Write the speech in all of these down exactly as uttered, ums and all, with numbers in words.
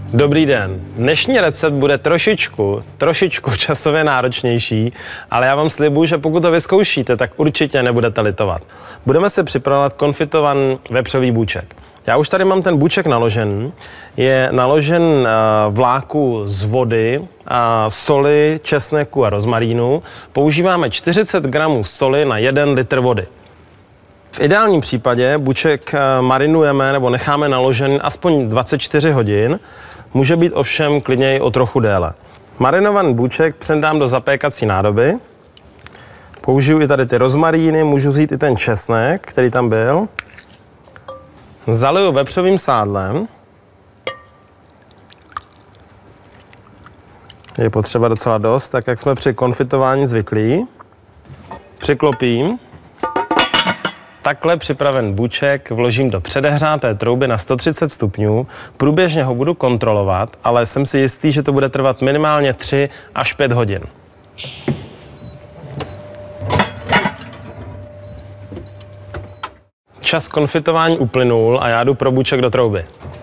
Dobrý den. Dnešní recept bude trošičku, trošičku časově náročnější, ale já vám slibuju, že pokud to vyzkoušíte, tak určitě nebudete litovat. Budeme se připravovat konfitovaný vepřový bůček. Já už tady mám ten bůček naložen. Je naložen v láku z vody, soli, česneku a rozmarínu. Používáme čtyřicet gramů soli na jeden litr vody. V ideálním případě bůček marinujeme nebo necháme naložen aspoň dvacet čtyři hodin. Může být ovšem klidně i o trochu déle. Marinovaný bůček předám do zapékací nádoby. Použiju i tady ty rozmaríny, můžu vzít i ten česnek, který tam byl. Zaliju vepřovým sádlem. Je potřeba docela dost, tak jak jsme při konfitování zvyklí. Přiklopím. Takhle připraven bůček vložím do předehřáté trouby na sto třicet stupňů. Průběžně ho budu kontrolovat, ale jsem si jistý, že to bude trvat minimálně tři až pět hodin. Čas konfitování uplynul a já jdu pro bůček do trouby.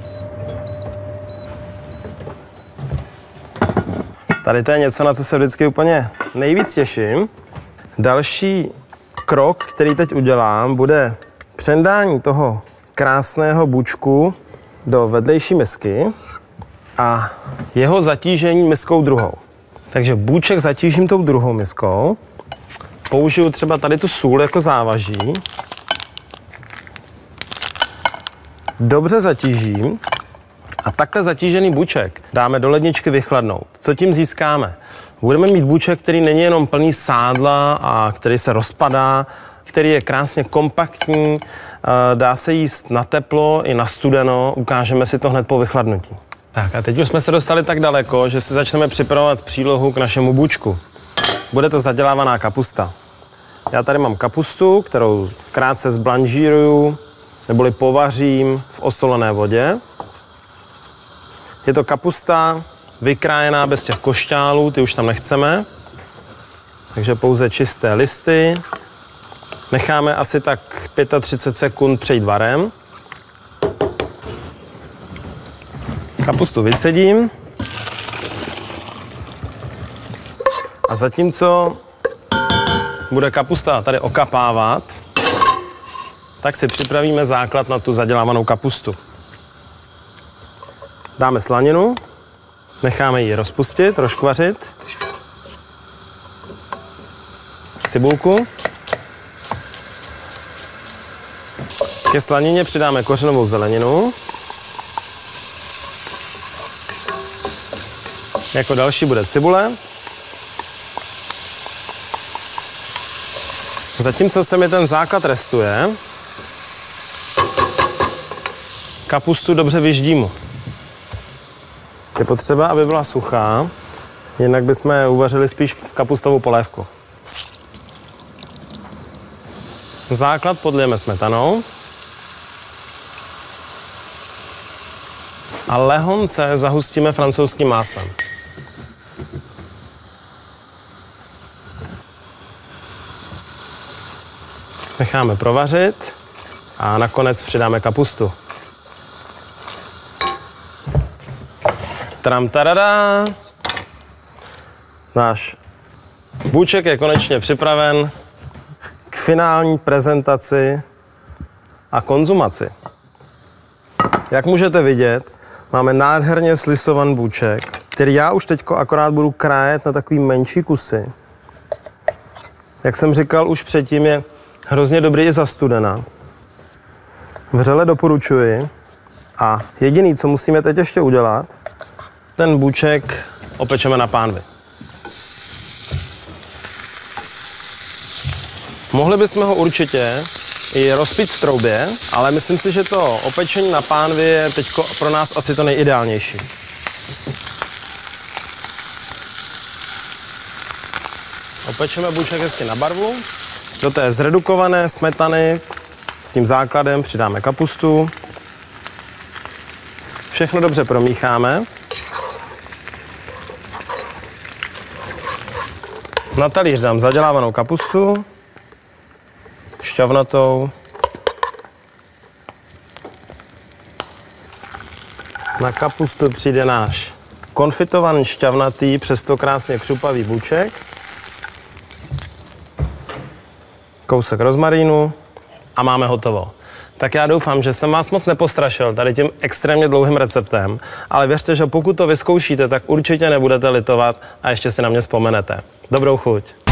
Tady to je něco, na co se vždycky úplně nejvíc těším. Další krok, který teď udělám, bude přendání toho krásného bůčku do vedlejší misky a jeho zatížení miskou druhou. Takže bůček zatížím tou druhou miskou. Použiju třeba tady tu sůl jako závaží. Dobře zatížím a takhle zatížený bůček dáme do ledničky vychladnout. Co tím získáme? Budeme mít bůček, který není jenom plný sádla a který se rozpadá, který je krásně kompaktní, dá se jíst na teplo i na studeno, ukážeme si to hned po vychladnutí. Tak a teď už jsme se dostali tak daleko, že si začneme připravovat přílohu k našemu bůčku. Bude to zadělávaná kapusta. Já tady mám kapustu, kterou krátce zblanžíruju, neboli povařím v osolené vodě. Je to kapusta vykrájená bez těch košťálů, ty už tam nechceme. Takže pouze čisté listy. Necháme asi tak třicet pět sekund přejít varem. Kapustu vycedím. A zatímco bude kapusta tady okapávat, tak si připravíme základ na tu zadělávanou kapustu. Dáme slaninu, necháme ji rozpustit, rozkvařit. Cibulku. Ke slanině přidáme kořenovou zeleninu. Jako další bude cibule. Zatímco se mi ten základ restuje, kapustu dobře vyždímu. Je potřeba, aby byla suchá, jinak bychom uvařili spíš kapustovou polévku. Základ podlijeme smetanou a lehonce zahustíme francouzským máslem. Necháme provařit a nakonec přidáme kapustu. Tram tarada. Náš bůček je konečně připraven k finální prezentaci a konzumaci. Jak můžete vidět, máme nádherně slisovaný bůček, který já už teďko akorát budu krájet na takový menší kusy. Jak jsem říkal už předtím, je hrozně dobrý i za studena. Vřele doporučuji. A jediný, co musíme teď ještě udělat, ten bůček opečeme na pánvi. Mohli bychom ho určitě i rozpít v troubě, ale myslím si, že to opečení na pánvi je teď pro nás asi to nejideálnější. Opečeme bůček hezky na barvu. Do té zredukované smetany s tím základem přidáme kapustu. Všechno dobře promícháme. Na talíř dám zadělávanou kapustu, šťavnatou. Na kapustu přijde náš konfitovaný, šťavnatý, přesto krásně křupavý buček. Kousek rozmarínu a máme hotovo. Tak já doufám, že jsem vás moc nepostrašil tady tím extrémně dlouhým receptem, ale věřte, že pokud to vyzkoušíte, tak určitě nebudete litovat a ještě si na mě vzpomenete. Dobrou chuť.